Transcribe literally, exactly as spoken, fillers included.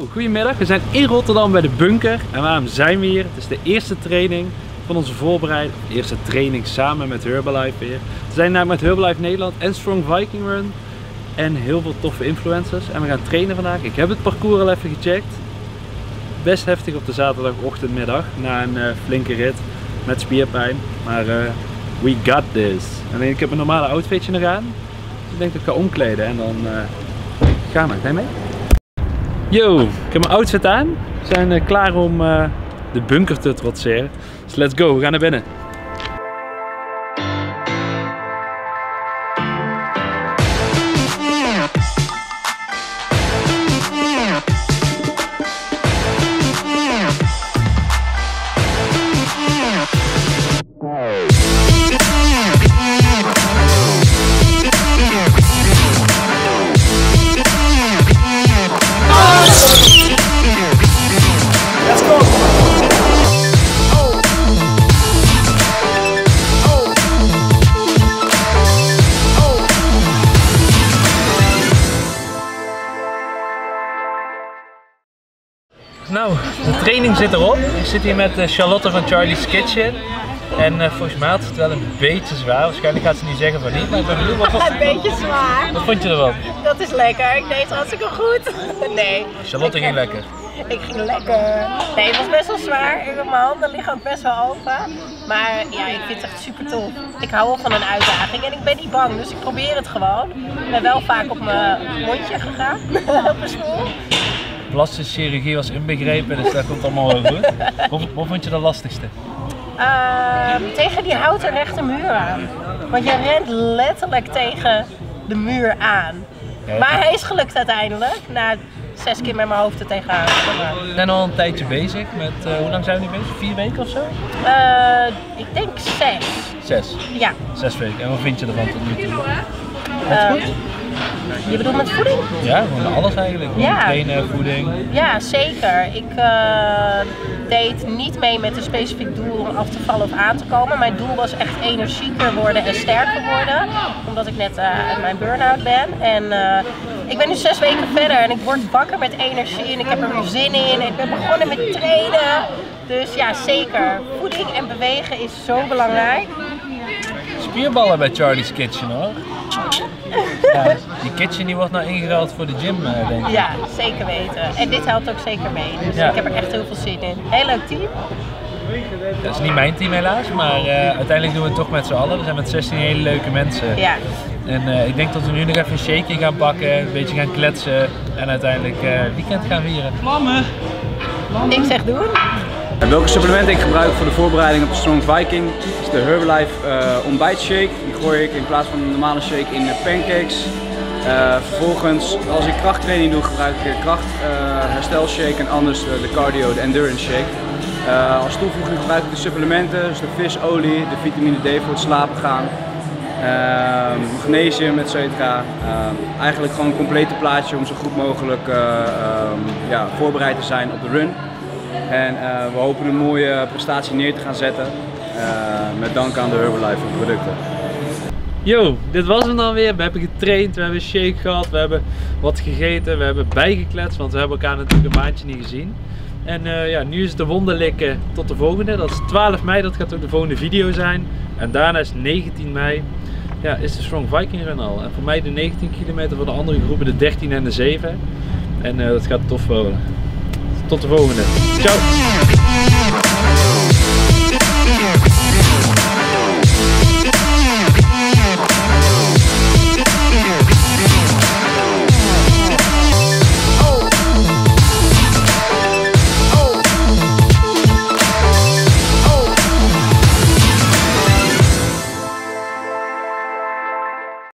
goedemiddag. We zijn in Rotterdam bij de bunker. En waarom zijn we hier? Het is de eerste training van onze voorbereiding. De eerste training samen met Herbalife weer. We zijn namelijk met Herbalife Nederland en Strong Viking Run. En heel veel toffe influencers. En we gaan trainen vandaag. Ik heb het parcours al even gecheckt. Best heftig op de zaterdagochtendmiddag. Na een uh, flinke rit met spierpijn. Maar uh, we got this. Alleen ik heb een normale outfitje nog aan. Dus ik denk dat ik ga omkleden en dan uh, gaan we. Ga je mee? Yo, ik heb mijn outfit aan. We zijn uh, klaar om uh, de bunker te trotseren. Dus let's go, we gaan naar binnen. Nou, de training zit erop. Ik zit hier met Charlotte van Charlie's Kitchen. En uh, volgens mij had het wel een beetje zwaar. Waarschijnlijk gaat ze niet zeggen van niet, maar ik ben benieuwd. Wat vond... Een beetje zwaar. Wat vond je ervan? Dat is lekker. Ik deed het hartstikke goed. Nee. Charlotte ik, ging lekker. Ik ging lekker. Nee, het was best wel zwaar. Mijn handen liggen ook best wel open. Maar ja, ik vind het echt super tof. Ik hou wel van een uitdaging en ik ben niet bang. Dus ik probeer het gewoon. Ik ben wel vaak op mijn mondje gegaan. Op mijn stoel. Plastische chirurgie was inbegrepen, dus dat komt allemaal wel goed. Wat, wat vond je de lastigste? Uh, tegen die houten rechte muur aan. Want je rent letterlijk tegen de muur aan. Ja, maar hij is gelukt uiteindelijk. Na zes keer met mijn hoofd er tegenaan. We zijn al een tijdje bezig met, uh, hoe lang zijn we nu bezig? Vier weken of zo? Uh, ik denk zes. Zes? Ja. Zes weken. En wat vind je ervan tot nu toe? Uh, goed? Je bedoelt met voeding? Ja, gewoon alles eigenlijk. Gewoon ja. Trainen, voeding. Ja, zeker. Ik uh, deed niet mee met een specifiek doel om af te vallen of aan te komen. Mijn doel was echt energieker worden en sterker worden. Omdat ik net uh, uit mijn burn-out ben. En uh, ik ben nu zes weken verder en ik word wakker met energie en ik heb er weer zin in. Ik ben begonnen met trainen. Dus ja, zeker. Voeding en bewegen is zo belangrijk. Spierballen bij Charlie's Kitchen hoor. Ja, die kitchen die wordt nou ingeruild voor de gym, denk ik. Ja, zeker weten. En dit helpt ook zeker mee. Dus ja. Ik heb er echt heel veel zin in. Heel leuk team. Dat is niet mijn team helaas, maar uh, uiteindelijk doen we het toch met z'n allen. We zijn met zestien hele leuke mensen. Ja. En uh, ik denk dat we nu nog even een shakeje gaan pakken, een beetje gaan kletsen en uiteindelijk uh, weekend gaan vieren. Vlammen! Ik zeg doen. En welke supplementen ik gebruik voor de voorbereiding op de Strong Viking is de Herbalife uh, ontbijtshake. Die gooi ik in plaats van een normale shake in pancakes. Uh, vervolgens, als ik krachttraining doe, gebruik ik kracht uh, herstelshake en anders de, de cardio, de endurance shake. Uh, als toevoeging gebruik ik de supplementen, dus de visolie, de vitamine D voor het slapen gaan, uh, magnesium, et cetera. Uh, eigenlijk gewoon een complete plaatje om zo goed mogelijk uh, um, ja, voorbereid te zijn op de run. En uh, we hopen een mooie prestatie neer te gaan zetten, uh, met dank aan de Herbalife producten. Yo, dit was hem dan weer. We hebben getraind, we hebben een shake gehad, we hebben wat gegeten, we hebben bijgekletst, want we hebben elkaar natuurlijk een maandje niet gezien. En uh, ja, nu is het de wonden likken tot de volgende. Dat is twaalf mei, dat gaat ook de volgende video zijn. En daarna is negentien mei, ja, is de Strong Viking Run al. En voor mij de negentien kilometer, voor de andere groepen de dertien en de zeven. En uh, dat gaat tof worden. Tot de volgende. Ciao!